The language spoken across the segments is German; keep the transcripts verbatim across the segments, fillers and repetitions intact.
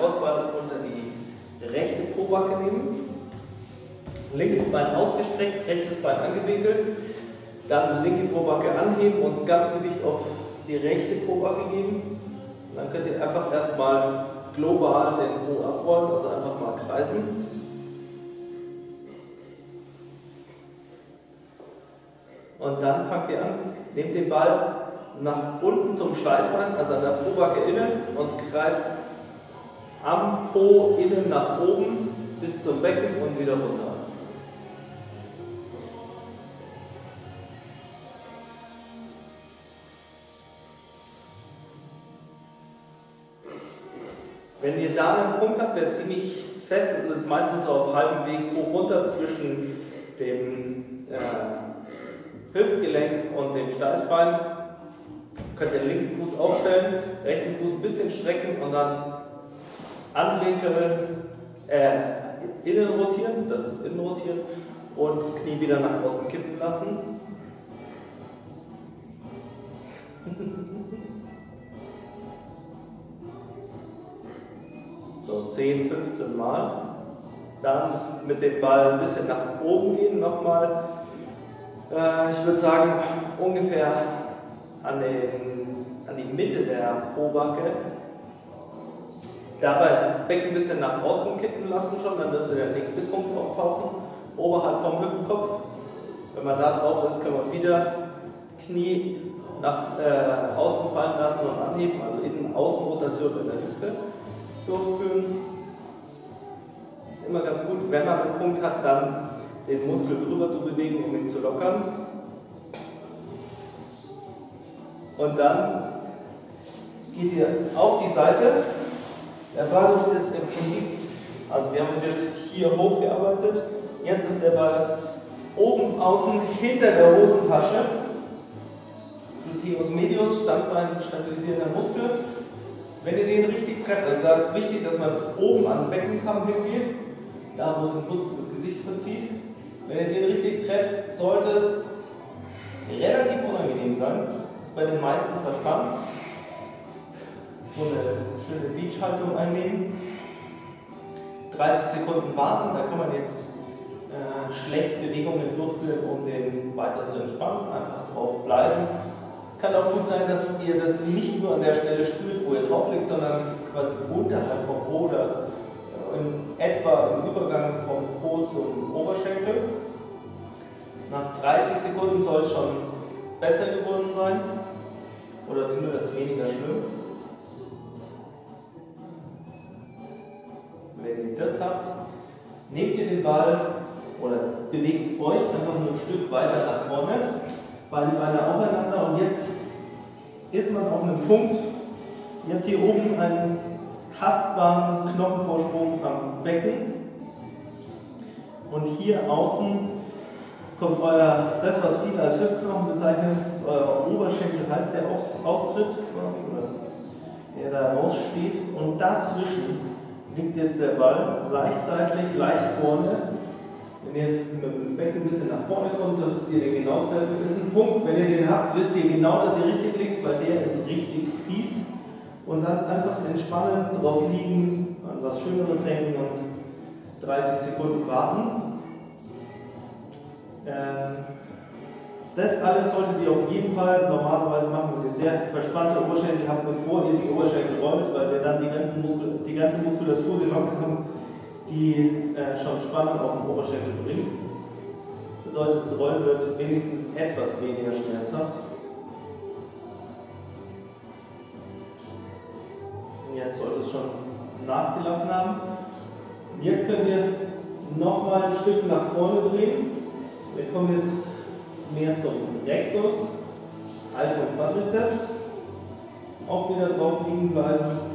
Lacrosse-Ball unter die rechte Pobacke nehmen. Linkes Bein ausgestreckt, rechtes Bein angewinkelt. Dann linke Pobacke anheben und das ganze Gewicht auf die rechte Pobacke geben. Und dann könnt ihr einfach erstmal global den Po abrollen, also einfach mal kreisen. Und dann fangt ihr an, nehmt den Ball nach unten zum Steißbein, also an der Pobacke innen, und kreist am Po innen nach oben bis zum Becken und wieder runter. Wenn ihr da einen Punkt habt, der ziemlich fest ist, ist meistens so auf halbem Weg hoch runter zwischen dem äh, Hüftgelenk und dem Steißbein, könnt ihr den linken Fuß aufstellen, rechten Fuß ein bisschen strecken und dann anwinkeln, äh, innen rotieren, das ist innen rotieren, und das Knie wieder nach außen kippen lassen. So zehn, fünfzehn Mal. Dann mit dem Ball ein bisschen nach oben gehen, nochmal. Äh, ich würde sagen, ungefähr an, den, an die Mitte der Pobacke. Dabei das Becken ein bisschen nach außen kippen lassen schon, dann dürfte der nächste Punkt auftauchen. Oberhalb vom Hüftkopf. Wenn man da drauf ist, kann man wieder Knie nach äh, außen fallen lassen und anheben, also Innen-Außen-Rotation in der Hüfte durchführen. Ist immer ganz gut, wenn man einen Punkt hat, dann den Muskel drüber zu bewegen, um ihn zu lockern. Und dann geht ihr auf die Seite. Der Ball ist im Prinzip, also wir haben uns jetzt hier hochgearbeitet, jetzt ist der Ball oben außen hinter der Hosentasche. Gluteus medius, Standbein stabilisierender Muskel. Wenn ihr den richtig trefft, also da ist wichtig, dass man oben an den Beckenkamm hingeht, da wo es im Putz das Gesicht verzieht. Wenn ihr den richtig trefft, sollte es relativ unangenehm sein. Das ist bei den meisten verspannt. So eine schöne Beach-Haltung einnehmen. dreißig Sekunden warten, da kann man jetzt äh, schlecht Bewegungen durchführen, um den weiter zu entspannen. Einfach drauf bleiben. Kann auch gut sein, dass ihr das nicht nur an der Stelle spürt, wo ihr drauf liegt, sondern quasi unterhalb vom Po oder in etwa im Übergang vom Po zum Oberschenkel. Nach dreißig Sekunden soll es schon besser geworden sein oder zumindest weniger schlimm. Wenn ihr das habt, nehmt ihr den Ball oder bewegt euch einfach nur ein Stück weiter nach vorne. Beide Beine aufeinander, und jetzt ist man auf einem Punkt. Ihr habt hier oben einen tastbaren Knochenvorsprung am Becken, und hier außen kommt euer, das was viele als Hüftknochen bezeichnen, ist euer Oberschenkel-Hals, der austritt quasi, oder der da raussteht, und dazwischen liegt jetzt der Ball leicht seitlich, leicht vorne. Wenn ihr mit dem Becken ein bisschen nach vorne kommt, dürft ihr den genau treffen. Das ist ein Punkt, wenn ihr den habt, wisst ihr genau, dass ihr richtig liegt, weil der ist richtig fies. Und dann einfach entspannen, drauf liegen, an was Schöneres denken und dreißig Sekunden warten. Ähm, das alles solltet ihr auf jeden Fall normalerweise machen, wenn ihr sehr verspannte Oberschenkel habt, bevor ihr die Oberschenkel rollt, weil wir dann die ganze, Muskul die ganze Muskulatur gelockert haben, die äh, schon Spannung auf den Oberschenkel bringt. Bedeutet, das Rollen wird wenigstens etwas weniger schmerzhaft. Jetzt sollte es schon nachgelassen haben. Und jetzt könnt ihr nochmal ein Stück nach vorne drehen. Wir kommen jetzt mehr zum Rectus, Alpha und Quadrizeps. Auch wieder drauf liegen bleiben.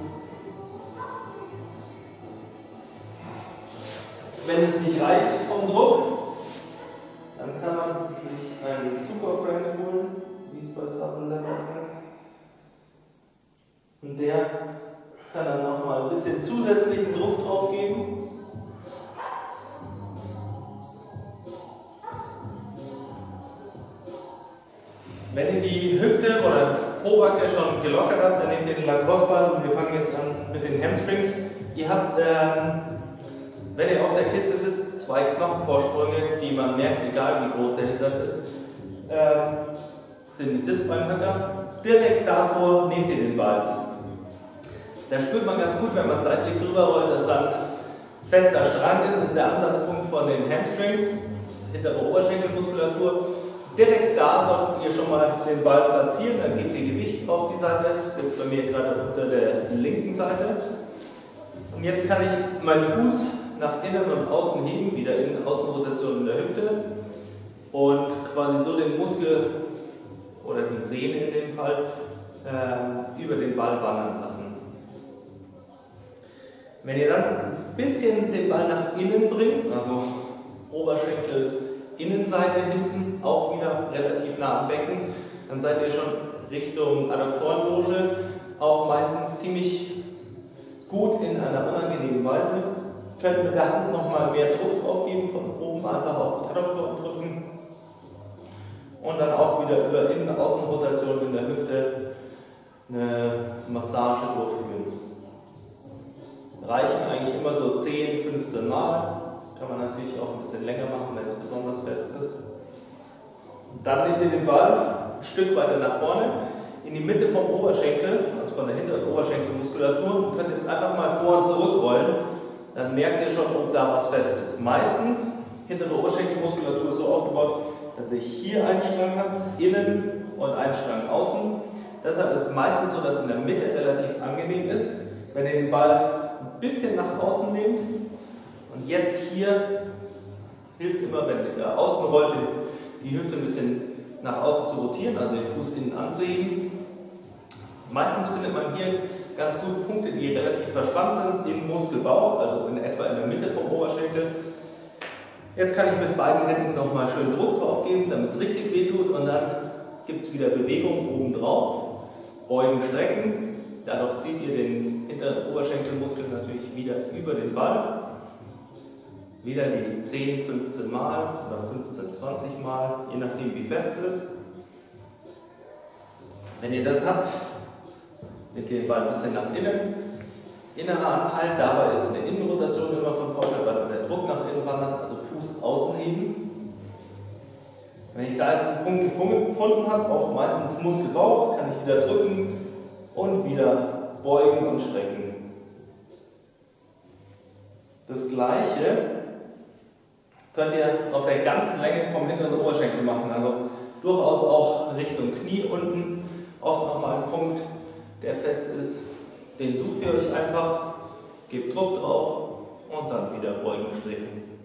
Wenn es nicht reicht vom Druck, dann kann man sich einen Super Friend holen, wie es bei Supple Level heißt. Und der kann dann nochmal ein bisschen zusätzlichen Druck drauf geben. Wenn ihr die Hüfte oder Pobacke schon gelockert habt, dann nehmt ihr den Lacrosse-Ball, und wir fangen jetzt an mit den Hamstrings. ihr habt, ähm, wenn ihr auf der Kiste sitzt, zwei Knochenvorsprünge, die man merkt, egal wie groß der Hintern ist, ähm, sind die Sitzbeinhöcker. Direkt davor nehmt ihr den Ball. Da spürt man ganz gut, wenn man seitlich drüber rollt, dass dann fester Strang ist. Das ist der Ansatzpunkt von den Hamstrings, hintere Oberschenkelmuskulatur. Direkt da solltet ihr schon mal den Ball platzieren, dann gebt ihr Gewicht auf die Seite. Das ist jetzt bei mir gerade unter der linken Seite. Und jetzt kann ich meinen Fuß nach innen und außen heben, wieder in Außenrotation in der Hüfte und quasi so den Muskel oder die Sehne in dem Fall äh, über den Ball wandern lassen. Wenn ihr dann ein bisschen den Ball nach innen bringt, also Oberschenkel, Innenseite hinten, auch wieder relativ nah am Becken, dann seid ihr schon Richtung Adduktorenloge, auch meistens ziemlich gut in einer unangenehmen Weise. Könnt mit der Hand nochmal mehr Druck drauf geben, von oben einfach auf die Adduktoren drücken und dann auch wieder über Innen-Außenrotation in der Hüfte eine Massage durchführen. Reichen eigentlich immer so zehn, fünfzehn Mal. Kann man natürlich auch ein bisschen länger machen, wenn es besonders fest ist. Dann nehmt ihr den Ball ein Stück weiter nach vorne, in die Mitte vom Oberschenkel, also von der hinteren Oberschenkelmuskulatur, und könnt jetzt einfach mal vor und zurück rollen. Dann merkt ihr schon, ob da was fest ist. Meistens, hintere Oberschenkelmuskulatur ist so aufgebaut, dass ihr hier einen Strang habt, innen und einen Strang außen. Deshalb ist es meistens so, dass in der Mitte relativ angenehm ist. Wenn ihr den Ball ein bisschen nach außen nehmt und jetzt hier hilft immer, wenn ihr außen rollt, die Hüfte ein bisschen nach außen zu rotieren, also den Fuß innen anzuheben. Meistens findet man hier ganz gut Punkte, die relativ verspannt sind im Muskelbauch, also in etwa in der Mitte vom Oberschenkel. Jetzt kann ich mit beiden Händen nochmal schön Druck drauf geben, damit es richtig wehtut, und dann gibt es wieder Bewegung oben drauf. Beugen, strecken. Dadurch zieht ihr den hinteren Oberschenkelmuskel natürlich wieder über den Ball. Wieder die zehn, fünfzehn Mal oder fünfzehn, zwanzig Mal, je nachdem wie fest es ist. Wenn ihr das habt, nehmt ihr den Ball ein bisschen nach innen. Innerer Anteil, dabei ist eine Innenrotation immer von Vorteil, weil der Druck nach innen wandert, also Fuß außen heben. Wenn ich da jetzt einen Punkt gefunden habe, auch meistens Muskelbauch, kann ich wieder drücken und wieder beugen und strecken. Das gleiche könnt ihr auf der ganzen Länge vom hinteren Oberschenkel machen, also durchaus auch Richtung Knie unten, oft nochmal ein Punkt, der fest ist. Den sucht ihr euch einfach, gebt Druck drauf und dann wieder beugen, strecken.